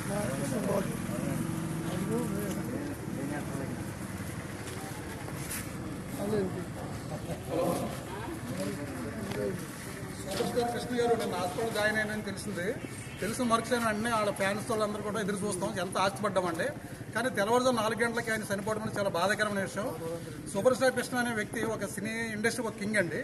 కృష్ణ గారు నేను hospital join అయినని తెలిసిన మరుక్షణం వెంటనే వాళ్ళ ఫ్యాన్స్ వాళ్ళందరూ కూడా ఎదురు చూస్తాం, ఎంత ఆశపడ్డామండి. కానీ తెల్లవారుజాము 4 గంటలకి ఆయన చనిపోవడం అనేది చాలా బాధాకరమైన విషయం. సూపర్ స్టార్ కృష్ణ అనే వ్యక్తి ఒక సినీ ఇండస్ట్రీ ఒక కింగ్ అండి.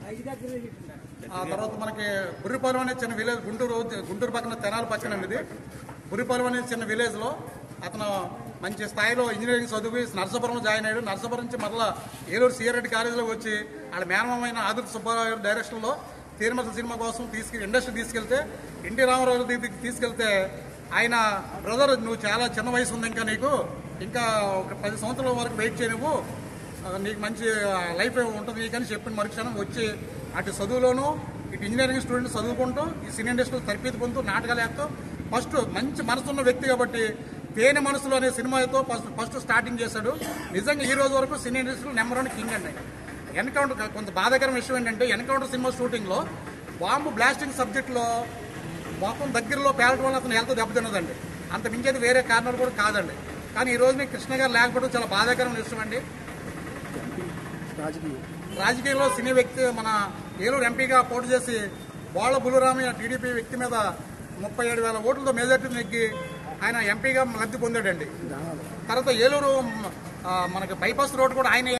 ఆ తర్వాత మనకి బుర్రిపాలెం అనే చిన్న విలేజ్, గుంటూరు పక్కన తెనాలి పక్కన ఇది బుర్రిపాలెం అనే చిన్న విలేజ్లో అతను మంచి స్థాయిలో ఇంజనీరింగ్ చదివి నర్సాపురంలో జాయిన్ అయ్యాడు. నర్సాపురం నుంచి మరలా ఏలూరు సిఆర్రెడ్డి కాలేజీలో వచ్చి వాళ్ళ మేనమైన ఆదిత్య సుబ్బారావు డైరెక్షన్లో తీర్మల సినిమా కోసం ఇండస్ట్రీ తీసుకెళ్తే ఎన్టీ రామారావు దగ్గరికి తీసుకెళ్తే ఆయన బ్రదర్ నువ్వు చాలా చిన్న వయసు ఉంది, ఇంకా ఒక 10 సంవత్సరాల వరకు వెయిట్ చేయవు, నీకు మంచి లైఫ్ ఉంటుంది నీకని చెప్పిన మరుక్షణం వచ్చి అటు చదువులోనూ ఇటు ఇంజనీరింగ్ స్టూడెంట్ చదువుకుంటూ ఈ సినీ ఇండస్ట్రీలో తరపేది పొందుతూ నాటకాలు వేస్తూ ఫస్ట్ మంచి మనసున్న వ్యక్తి కాబట్టి తేనె మనసులో అనే సినిమాతో ఫస్ట్ స్టార్టింగ్ చేశాడు. నిజంగా ఈ రోజు వరకు సినీ ఇండస్ట్రీలో నెంబర్ 1 కింగ్ అండి. ఎన్కౌంటర్ కొంత బాధాకరమైన విషయం ఏంటంటే ఎన్కౌంటర్ సినిమా షూటింగ్లో బాంబు బ్లాస్టింగ్ సబ్జెక్టులో మొత్తం దగ్గరలో పేలటం వల్ల అతను హెల్త్ దెబ్బతిన్నదండి. అంత మించేది వేరే కారణాలు కూడా కాదండి. కానీ ఈ రోజు మీకు కృష్ణ గారు లేకపోవడం చాలా బాధాకరమైన విషయం అండి. రాజకీయంలో సినీ వ్యక్తి మన ఏలూరు ఎంపీగా పోటీ చేసి బోళ్ల బుల్లురామయ్య టీడీపీ వ్యక్తి మీద 37,000 ఓట్లతో మెజార్టీ నెగ్గి ఆయన ఎంపీగా లబ్ధి పొందాడండి. తర్వాత ఏలూరు మనకి బైపాస్ రోడ్ కూడా ఆయన